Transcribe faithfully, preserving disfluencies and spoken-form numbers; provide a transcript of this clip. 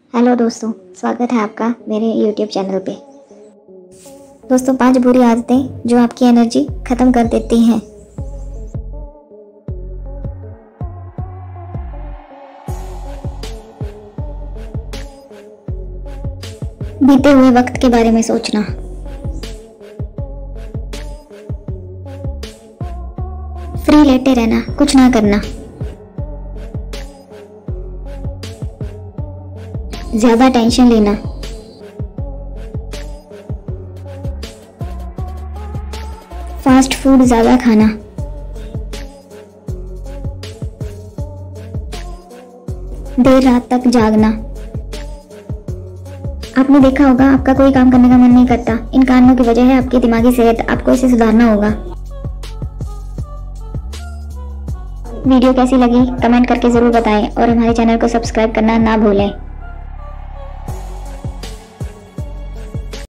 Hello दोस्तों, स्वागत है आपका मेरे यूट्यूब चैनल पे। दोस्तों, पांच बुरी आदतें जो आपकी एनर्जी ख़त्म कर देती हैं। बीते हुए वक्त के बारे में सोचना, फ्री लेटे रहना, कुछ ना करना, ज्यादा टेंशन लेना, फास्ट फूड ज्यादा खाना, देर रात तक जागना। आपने देखा होगा, आपका कोई काम करने का मन नहीं करता। इन कारणों की वजह है आपकी दिमागी सेहत। आपको इसे सुधारना होगा। वीडियो कैसी लगी कमेंट करके जरूर बताएं और हमारे चैनल को सब्सक्राइब करना ना भूलें।